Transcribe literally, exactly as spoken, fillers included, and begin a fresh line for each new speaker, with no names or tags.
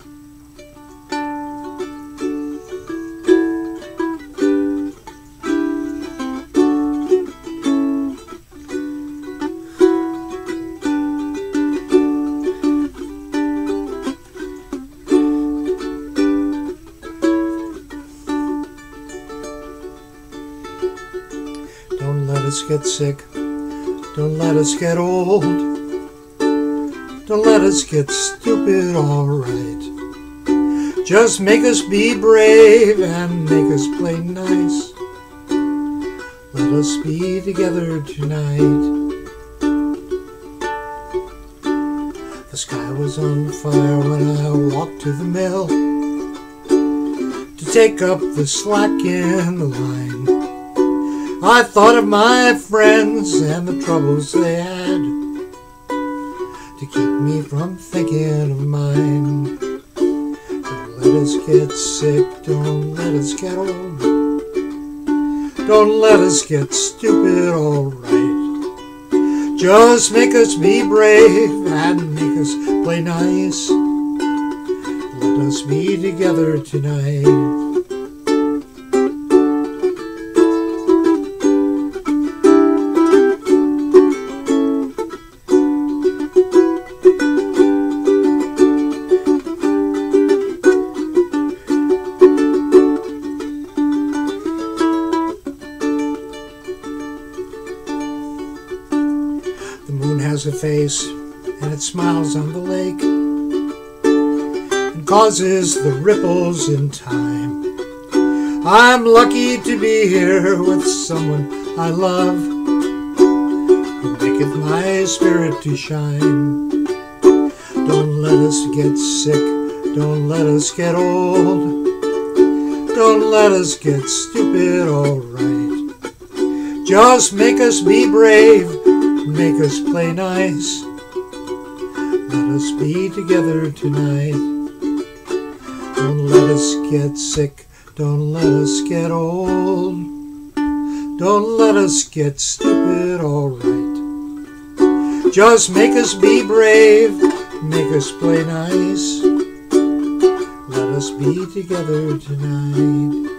Don't let us get sick, don't let us get old, don't let us get stupid, alright. Just make us be brave and make us play nice. Let us be together tonight. The sky was on fire when I walked to the mill to take up the slack in the line. I thought of my friends and the troubles they had to keep me from thinking of mine. Don't let us get sick, don't let us get old, don't let us get stupid, alright. Just make us be brave and make us play nice. Let us be together tonight. The moon has a face and it smiles on the lake and causes the ripples in time. I'm lucky to be here with someone I love who maketh my spirit to shine. Don't let us get sick, don't let us get old, don't let us get stupid, alright. Just make us be brave, make us play nice. Let us be together tonight. Don't let us get sick, don't let us get old, don't let us get stupid, alright. Just make us be brave, make us play nice. Let us be together tonight.